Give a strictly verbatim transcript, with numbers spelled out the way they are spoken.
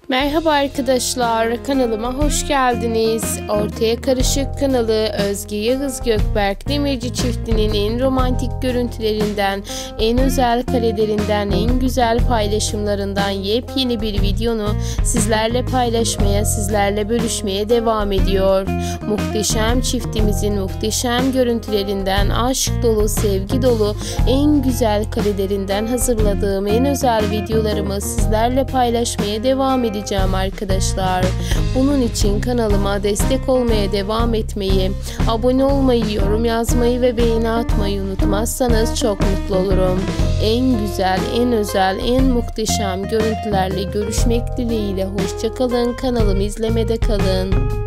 Merhaba arkadaşlar, kanalıma hoş geldiniz. Ortaya Karışık kanalı Özge Yağız Gökberk Demirci çiftinin en romantik görüntülerinden, en özel karelerinden, en güzel paylaşımlarından yepyeni bir videonu sizlerle paylaşmaya, sizlerle bölüşmeye devam ediyor. Muhteşem çiftimizin muhteşem görüntülerinden, aşk dolu, sevgi dolu, en güzel karelerinden hazırladığım en özel videolarımı sizlerle paylaşmaya devam ediyorum. Arkadaşlar, bunun için kanalıma destek olmaya devam etmeyi, abone olmayı, yorum yazmayı ve beğeni atmayı unutmazsanız çok mutlu olurum. En güzel, en özel, en muhteşem görüntülerle görüşmek dileğiyle hoşça kalın. Kanalımı izlemede kalın.